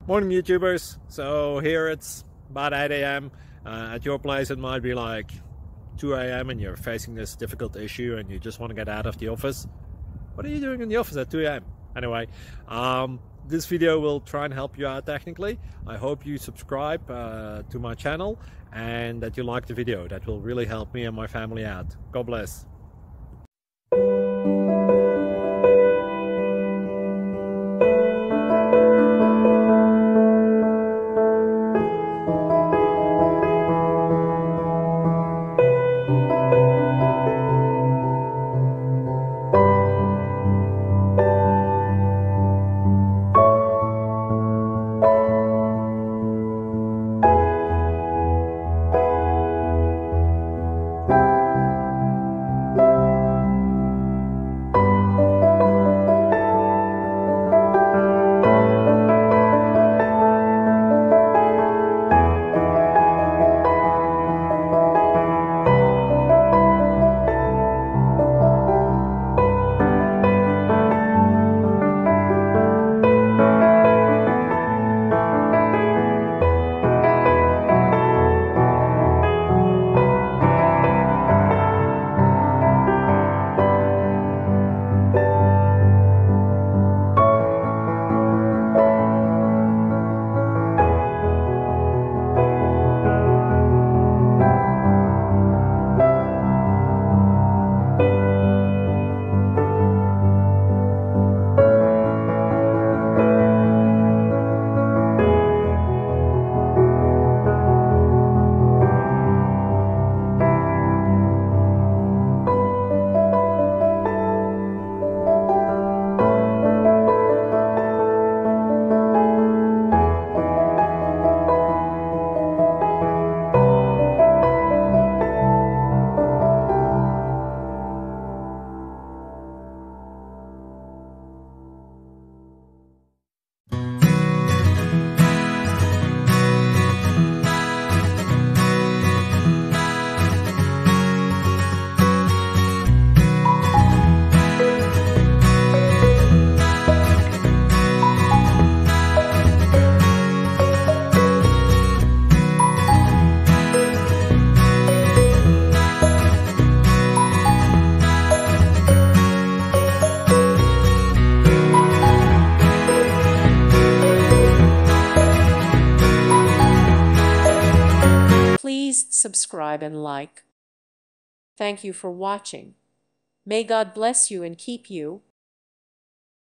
Morning YouTubers. So here it's about 8 a.m. At your place it might be like 2 a.m. and you're facing this difficult issue and you just want to get out of the office. What are you doing in the office at 2 a.m.? Anyway, this video will try and help you out technically. I hope you subscribe to my channel and that you like the video. That will really help me and my family out. God bless. Please subscribe and like. Thank you for watching. May God bless you and keep you.